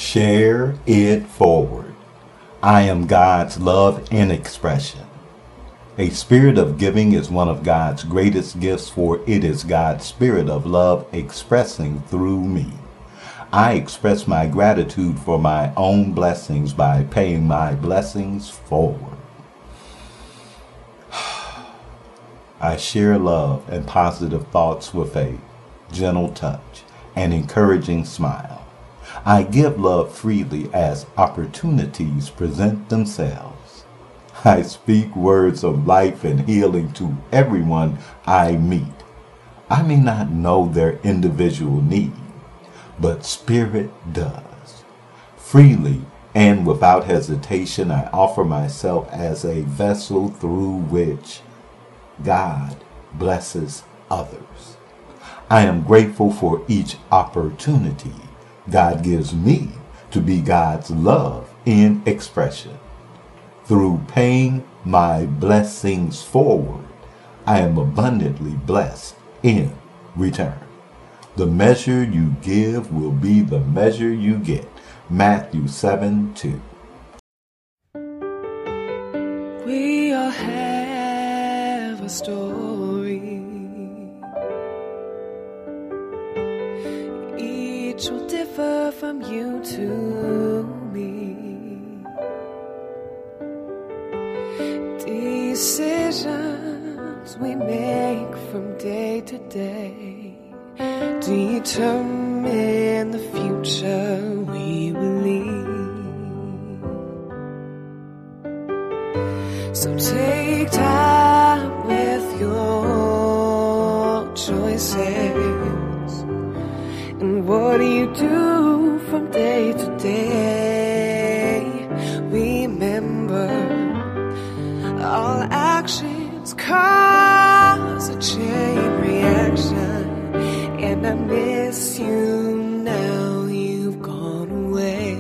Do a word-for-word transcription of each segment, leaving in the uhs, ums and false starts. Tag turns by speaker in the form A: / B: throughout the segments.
A: Share it forward. I am God's love in expression. A spirit of giving is one of God's greatest gifts, for it is God's spirit of love expressing through me. I express my gratitude for my own blessings by paying my blessings forward. I share love and positive thoughts with a gentle touch and encouraging smile. I give love freely as opportunities present themselves. I speak words of life and healing to everyone I meet. I may not know their individual need, but Spirit does. Freely and without hesitation, I offer myself as a vessel through which God blesses others. I am grateful for each opportunity God gives me to be God's love in expression. Through paying my blessings forward, I am abundantly blessed in return. The measure you give will be the measure you get. Matthew seven two.
B: We all have a story. Each will differ from you to me. Decisions we make from day to day determine the future we will lead. So take time with your choices. And what do you do from day to day? Remember, all actions cause a chain reaction. And I miss you now you've gone away.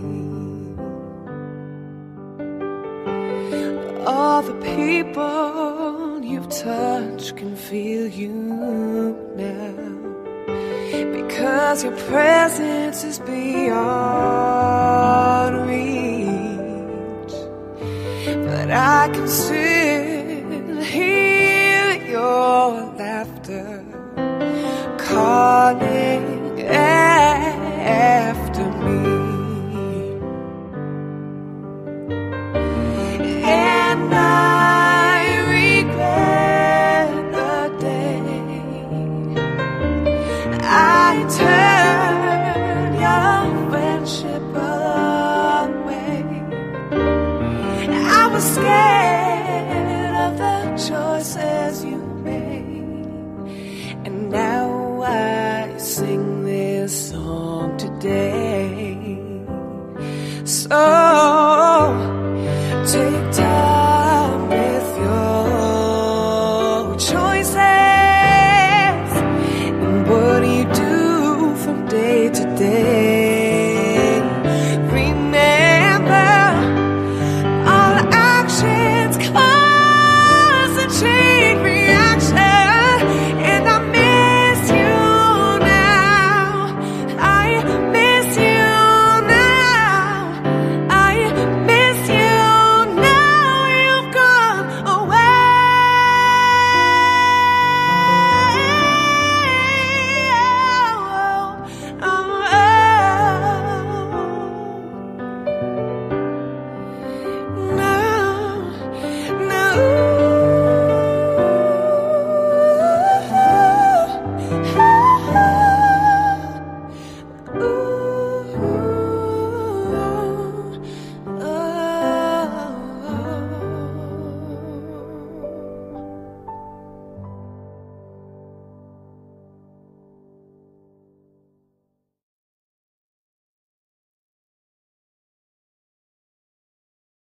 B: All the people you've touched can feel you now, because your presence is beyond reach. But I can still hear your laughter calling after me. And I regret the day I turned your friendship away. I was scared of the choices you made, and now I sing this song today. So